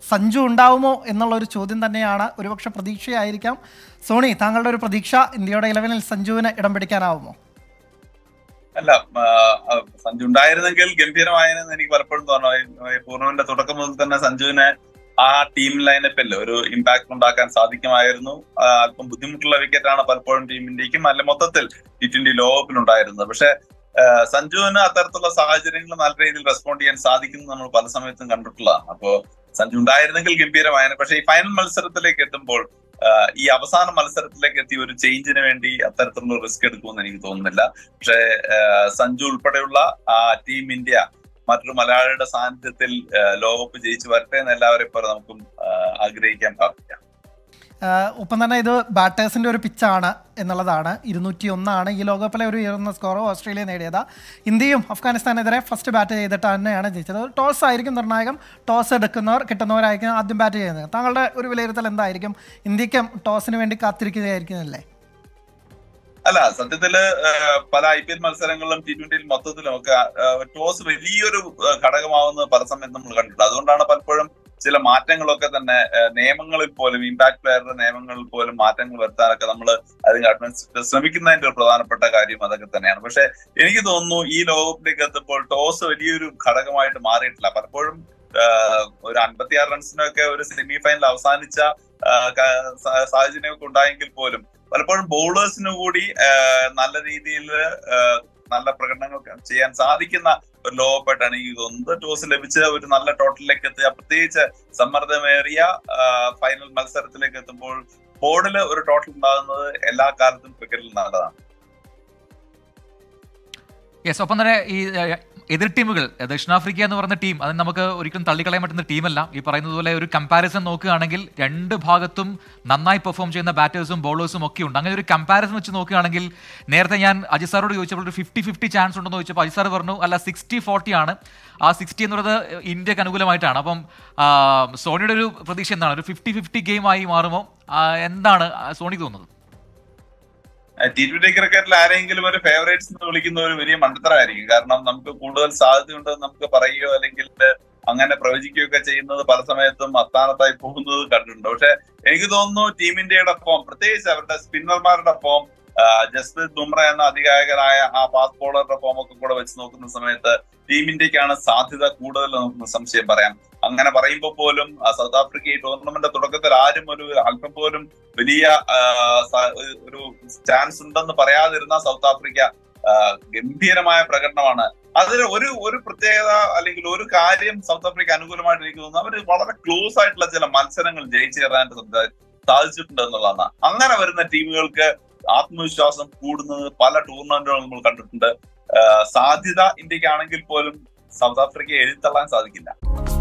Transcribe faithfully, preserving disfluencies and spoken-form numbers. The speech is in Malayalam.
സഞ്ജു ഉണ്ടാവുമോ എന്നുള്ളൊരു ചോദ്യം തന്നെയാണ്. ഒരുപക്ഷെ പ്രതീക്ഷയായിരിക്കാം. സോണി, താങ്കളുടെ ഒരു പ്രതീക്ഷ ഇന്ത്യയുടെ ഇലവനിൽ സഞ്ജുവിന് ഇടം പിടിക്കാനാവുമോ? അല്ല, സഞ്ജു ഉണ്ടായിരുന്നെങ്കിൽ ഗംഭീരമായെന്ന് എനിക്ക് പലപ്പോഴും തോന്നുന്നു. ടൂർണമെന്റിന്റെ തുടക്കം മുതൽ തന്നെ സഞ്ജുവിനെ ആ ടീം ലൈനപ്പിൽ ഒരു ഇമ്പാക്ട് ഉണ്ടാക്കാൻ സാധിക്കുമായിരുന്നു. അല്പം ബുദ്ധിമുട്ടുള്ള വിക്കറ്റാണ് പലപ്പോഴും ടീം ഇന്ത്യക്കും അല്ലെ മൊത്തത്തിൽ ടി ട്വന്റി ലോകകപ്പിൽ ഉണ്ടായിരുന്നത്. പക്ഷെ സഞ്ജുവിന് അത്തരത്തിലുള്ള സാഹചര്യങ്ങൾ നല്ല രീതിയിൽ റെസ്പോണ്ട് ചെയ്യാൻ സാധിക്കുന്നത് നമ്മൾ പല സമയത്തും കണ്ടിട്ടുള്ളതാണ്. അപ്പോ സഞ്ജു ഉണ്ടായിരുന്നെങ്കിൽ ഗംഭീരമായിരുന്നു. പക്ഷെ ഈ ഫൈനൽ മത്സരത്തിലേക്ക് എത്തുമ്പോൾ ഈ അവസാന മത്സരത്തിലേക്ക് എത്തി ഒരു ചേഞ്ചിന് വേണ്ടി അത്തരത്തിലുള്ള റിസ്ക് എടുക്കുമെന്ന് എനിക്ക് തോന്നുന്നില്ല. പക്ഷെ സഞ്ജു ഉൾപ്പെടെയുള്ള ആ ടീം ഇന്ത്യ മറ്റൊരു മലയാളിയുടെ സാന്നിധ്യത്തിൽ ലോകകപ്പ് ജയിച്ചു വരട്ടെ എന്ന് എല്ലാവരെയും പോലെ നമുക്കും ആഗ്രഹിക്കാൻ പ്രാർത്ഥിക്കാം. ഒപ്പം തന്നെ ഇത് ബാറ്റേഴ്സിൻ്റെ ഒരു പിച്ചാണ് എന്നുള്ളതാണ്. ഇരുന്നൂറ്റി ഒന്നാണ് ഈ ലോകകപ്പിലെ ഒരു ഉയർന്ന സ്കോർ ഓസ്ട്രേലിയ നേടിയത്. ഇന്ത്യയും അഫ്ഗാനിസ്ഥാനെതിരെ ഫസ്റ്റ് ബാറ്റ് ചെയ്തിട്ട് തന്നെയാണ് ജയിച്ചത്. ടോസ് ആയിരിക്കും നിർണായകം. ടോസ് എടുക്കുന്നവർ കിട്ടുന്നവരായിരിക്കും ആദ്യം ബാറ്റ് ചെയ്യുന്നത്. താങ്കളുടെ ഒരു വിലയിരുത്തൽ എന്തായിരിക്കും? ഇന്ത്യക്കും ടോസിന് വേണ്ടി കാത്തിരിക്കുകയായിരിക്കുമല്ലേ? അല്ല, സത്യത്തില് പല ഐ പി എൽ മത്സരങ്ങളിലും ടി ട്വന്റിയിൽ മൊത്തത്തിലും ഒക്കെ ടോസ് വലിയൊരു ഘടകമാവുന്നത് പല സമയത്ത് നമ്മൾ കണ്ടിട്ടുണ്ട്. അതുകൊണ്ടാണ് പലപ്പോഴും ചില മാറ്റങ്ങളൊക്കെ തന്നെ നിയമങ്ങളിൽ പോലും ഇമ്പാക്ട് പ്ലെയറുടെ നിയമങ്ങളിൽ പോലും മാറ്റങ്ങൾ വരുത്താനൊക്കെ നമ്മൾ അതിന് അഡ്മിനിസ്ട്രേറ്റർ ശ്രമിക്കുന്നതിന്റെ ഒരു പ്രധാനപ്പെട്ട കാര്യം അതൊക്കെ തന്നെയാണ്. പക്ഷെ എനിക്ക് തോന്നുന്നു ഈ ലോകകപ്പിലേക്ക് എത്തുമ്പോൾ ടോസ് വലിയൊരു ഘടകമായിട്ട് മാറിയിട്ടില്ല. പലപ്പോഴും ഒരു അൻപത്തിയാറ് റൺസിനൊക്കെ ഒരു സെമി ഫൈനൽ അവസാനിച്ച സാഹചര്യമൊക്കെ ഉണ്ടായെങ്കിൽ പോലും പലപ്പോഴും ബൗളേഴ്സിന് കൂടി നല്ല രീതിയിൽ നല്ല പ്രകടനങ്ങൾ ചെയ്യാൻ സാധിക്കുന്ന ഒരു ലോകകപ്പായിട്ടാണ് എനിക്ക് തോന്നുന്നത്. ടോസ് ലഭിച്ച ഒരു നല്ല ടോട്ടലിലേക്ക് എത്തുക, പ്രത്യേകിച്ച് സമ്മർദ്ദമേറിയ ഫൈനൽ മത്സരത്തിലേക്ക് എത്തുമ്പോൾ ബോർഡില് ഒരു ടോട്ടൽ ഉണ്ടാകുന്നത് എല്ലാ കാലത്തും ക്രിക്കറ്റിൽ നല്ലതാണ്. യെസ്, ഒപ്പം തന്നെ ഈ എതിർ ടീമുകൾ, ദക്ഷിണാഫ്രിക്ക എന്ന് പറയുന്ന ടീം, അത് നമുക്ക് ഒരിക്കലും തള്ളിക്കളയാൻ പറ്റുന്ന ടീമല്ല. ഈ പറയുന്നത് പോലെ ഒരു കമ്പാരിസൺ നോക്കുകയാണെങ്കിൽ രണ്ട് ഭാഗത്തും നന്നായി പെർഫോം ചെയ്യുന്ന ബാറ്റേഴ്സും ബോളേഴ്സും ഒക്കെ ഉണ്ട്. അങ്ങനെ ഒരു കമ്പാരിസൺ വെച്ച് നോക്കുകയാണെങ്കിൽ നേരത്തെ ഞാൻ അജിത് സാറോട് ചോദിച്ചപ്പോൾ ഒരു ഫിഫ്റ്റി ഫിഫ്റ്റി ചാൻസ് ഉണ്ടെന്ന് ചോദിച്ചപ്പോൾ അജിത് സാർ പറഞ്ഞു അല്ല സിക്സ്റ്റി ഫോർട്ടി ആണ്. ആ സിക്സ്റ്റി എന്ന് പറയുന്നത് ഇന്ത്യക്ക് അനുകൂലമായിട്ടാണ്. അപ്പം സോണിയുടെ ഒരു പ്രതീക്ഷ എന്താണ്? ഒരു ഫിഫ്റ്റി ഫിഫ്റ്റി ഗെയിം ആയി മാറുമോ? എന്താണ് സോണിക്ക് തോന്നുന്നത്? ടി ട്വന്റി ക്രിക്കറ്റിൽ ആരെങ്കിലും ഒരു ഫേവറേറ്റ്സ് എന്ന് വിളിക്കുന്ന ഒരു വലിയ മണ്ടത്തരമായിരിക്കും. കാരണം നമുക്ക് കൂടുതൽ സാധ്യതയുണ്ടെന്ന് നമുക്ക് പറയുകയോ അല്ലെങ്കിൽ അങ്ങനെ പ്രവചിക്കുകയോ ഒക്കെ ചെയ്യുന്നത് പല സമയത്തും അസ്ഥാനത്തായി പോകുന്നത് കണ്ടിട്ടുണ്ട്. പക്ഷെ എനിക്ക് തോന്നുന്നു ടീം ഇന്ത്യയുടെ ഫോം, പ്രത്യേകിച്ച് അവരുടെ സ്പിന്നർമാരുടെ ഫോം, ജസ്പ്രീത് ബുംറ എന്ന അധികായകനായ ആ ഫാസ്റ്റ് ബോളറുടെ ഫോം ഒക്കെ കൂടെ വെച്ച് നോക്കുന്ന സമയത്ത് ടീം ഇന്ത്യക്കാണ് സാധ്യത കൂടുതൽ നമുക്ക് സംശയം പറയാം. അങ്ങനെ പറയുമ്പോൾ പോലും സൗത്ത് ആഫ്രിക്ക ഈ ടൂർണമെന്റ് തുടക്കത്തിൽ ആരും ഒരു അല്പം പോലും വലിയ ഒരു ചാൻസ് ഉണ്ടെന്ന് പറയാതിരുന്ന സൗത്ത് ആഫ്രിക്ക ഗംഭീരമായ പ്രകടനമാണ്. അതിന് ഒരു ഒരു പ്രത്യേകത അല്ലെങ്കിൽ ഒരു കാര്യം സൗത്ത് ആഫ്രിക്ക അനുകൂലമായിട്ട് എനിക്ക് തോന്നുന്നു, അവർ വളരെ ക്ലോസ് ആയിട്ടുള്ള ചില മത്സരങ്ങൾ ജയിച്ചു കയറാനായിട്ട് സാധിച്ചിട്ടുണ്ട് എന്നുള്ളതാണ്. അങ്ങനെ വരുന്ന ടീമുകൾക്ക് ആത്മവിശ്വാസം കൂടുന്നത് പല ടൂർണമെന്റുകളും നമ്മൾ കണ്ടിട്ടുണ്ട്. സാധ്യത ഇന്ത്യക്കാണെങ്കിൽ പോലും സൗത്ത് ആഫ്രിക്കയെ എഴുതിത്തള്ളാൻ സാധിക്കില്ല.